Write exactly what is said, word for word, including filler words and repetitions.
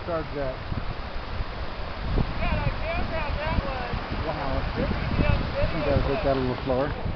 charge that. Got a camera on that one. Wow. I think I would take that a little slower.